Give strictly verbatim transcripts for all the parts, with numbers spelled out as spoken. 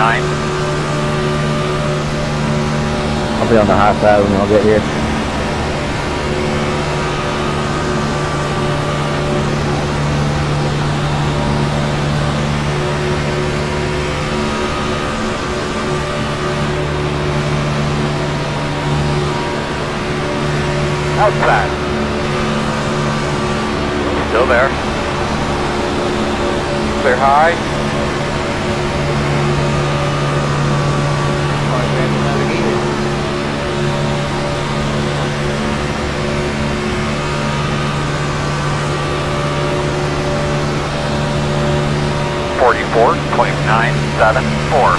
nine. I'll be on the high side when y'all get here. Outside. Still there. Clear high. forty-four point nine seven four.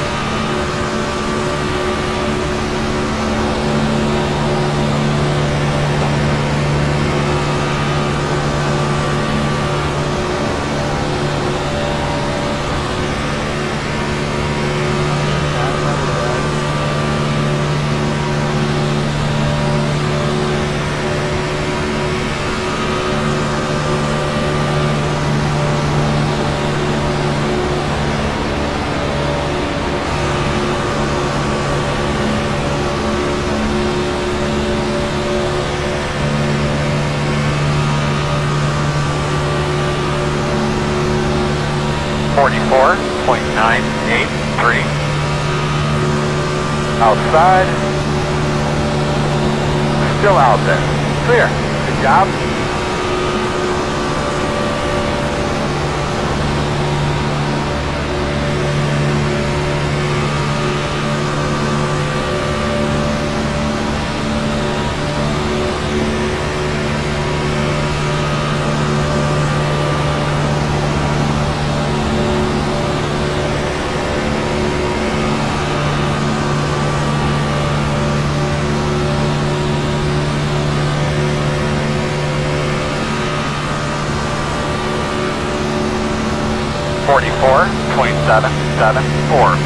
forty-four point nine eight three. Outside. Still out there. Clear. Good job. forty-four point seven seven four.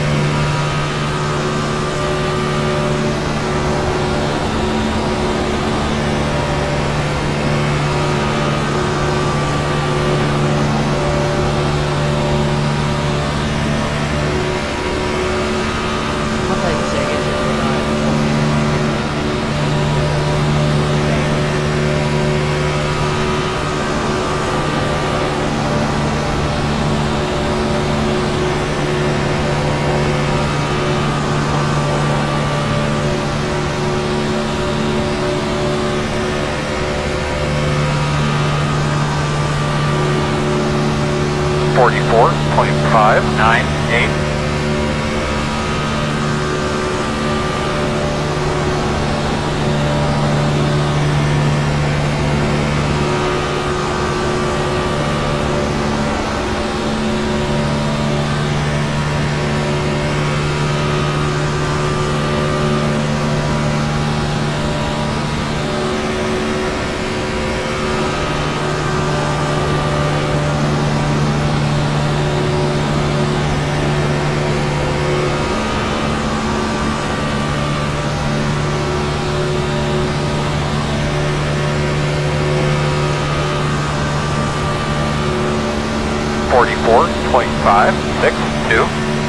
forty-four point five nine eight. forty-four point five six two.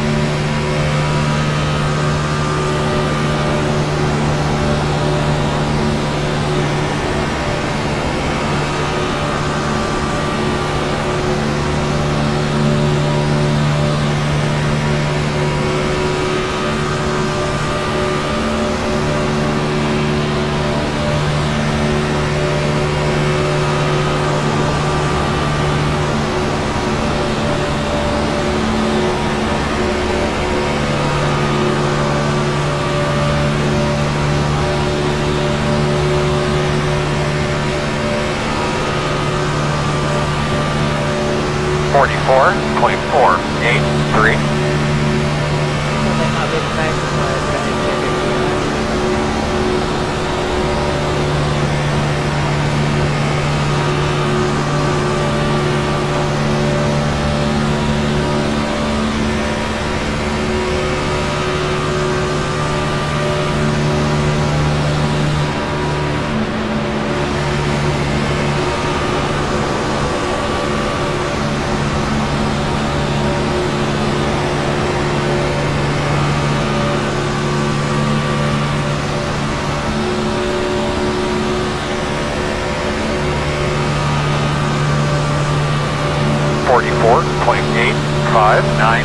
forty-four point four eight three. point eight five nine.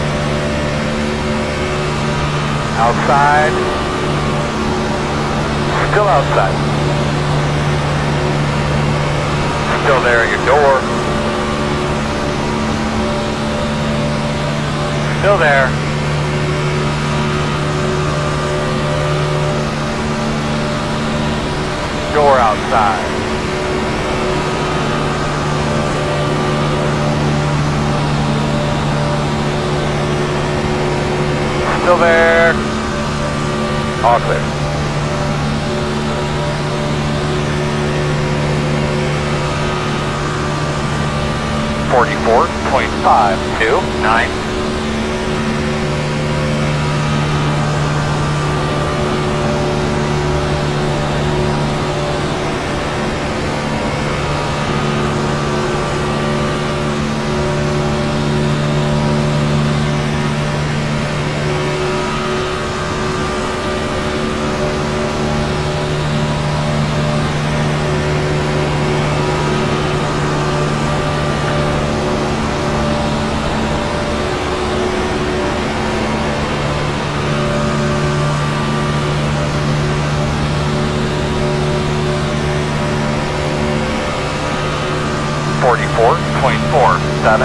Outside. Still outside. Still there at your door. Still there. Door outside. Still there. All clear. forty-four point five two nine. forty-four point four seven.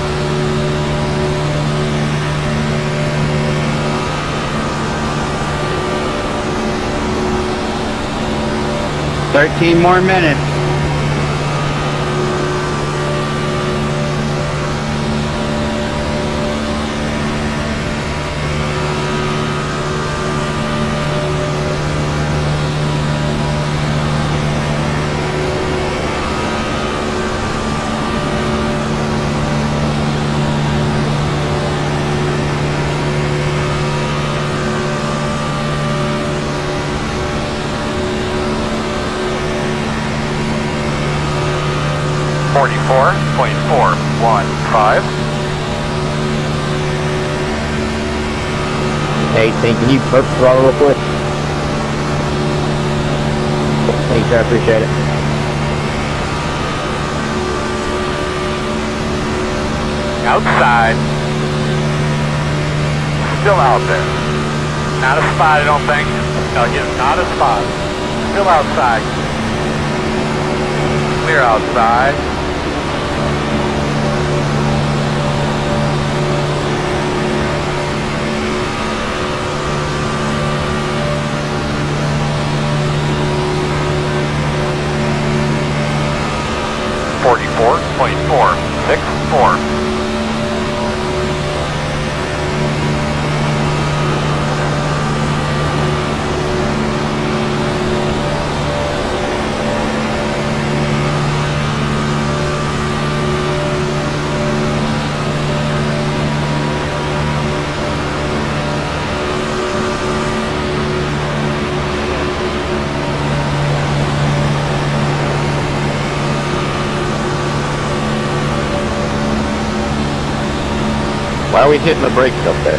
Thirteen more minutes. forty-four point four one five. Hey, T, can you perk throttle real quick? Thanks, I appreciate it. Outside. Still out there. Not a spot, I don't think. No, yeah, not a spot. Still outside. Clear outside. forty-four point four six four. Why are we hitting the brakes up there?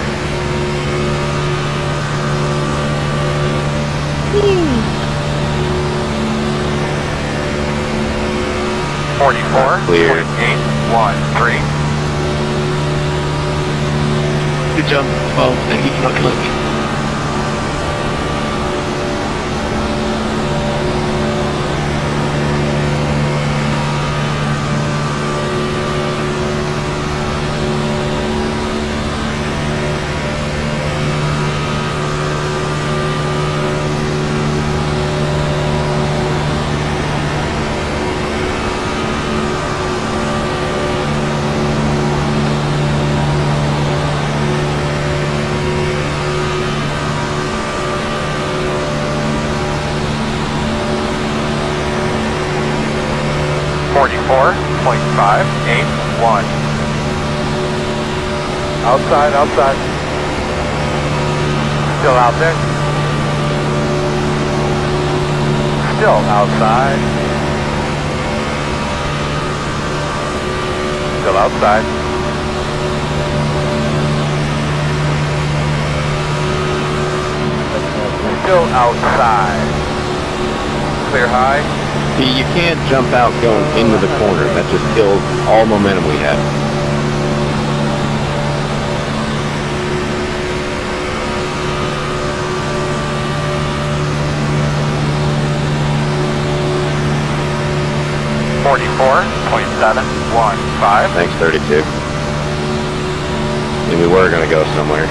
forty-four point eight one three. Good job. Well, thank you for not killing me. forty-four point five eight one. Outside, outside. Still out there. Still outside. Still outside. Still outside. Clear high. See, you can't jump out going into the corner. That just kills all momentum we have. forty-four point seven one five. Thanks, thirty-two. And we were gonna go somewhere.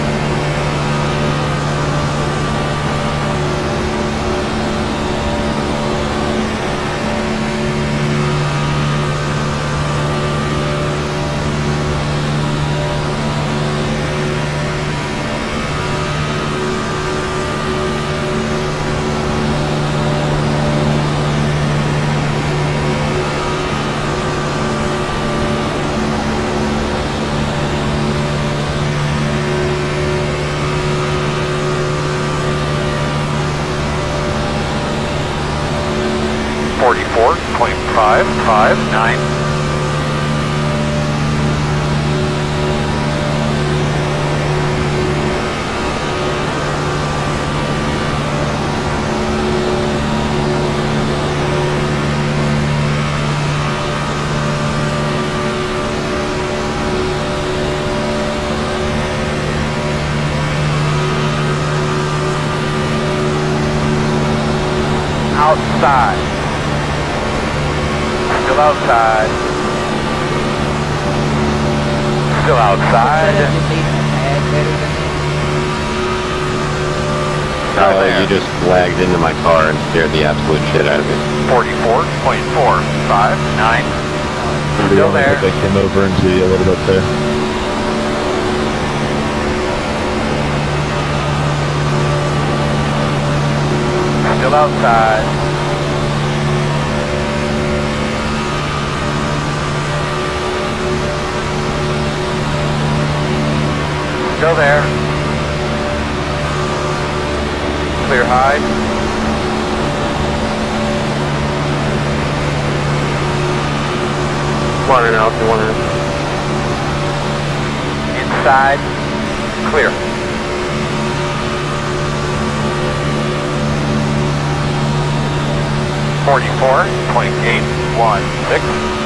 forty-four point five five nine. Outside. Still outside. Still outside. Kyle, you just lagged into my car and scared the absolute shit out of me. forty-four point four five nine. Still there. They came over into you a little bit there. Still outside. Still there. Clear high. One and out, one and Inside. Clear. forty-four point eight one six.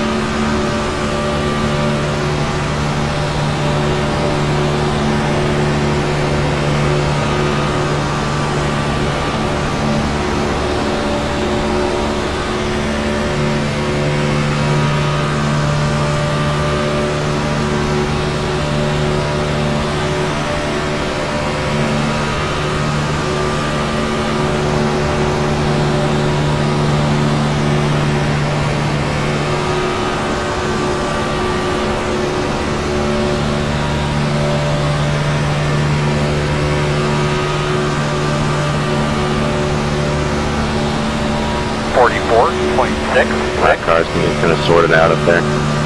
forty-four point six That six. car's gonna sort it out up there.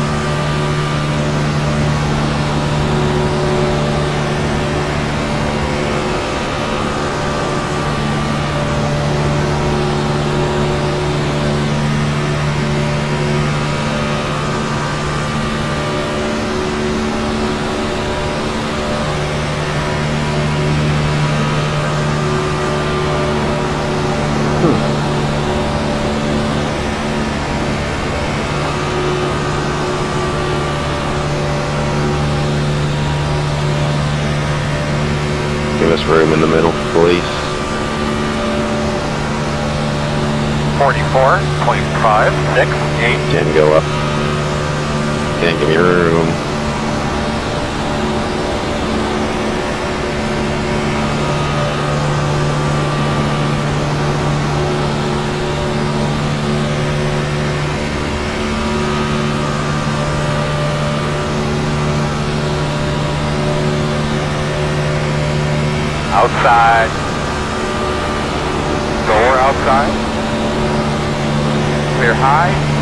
Give us room in the middle, please. forty-four point five six eight. Can go up. Can't give me room. Outside. Door outside. Clear high.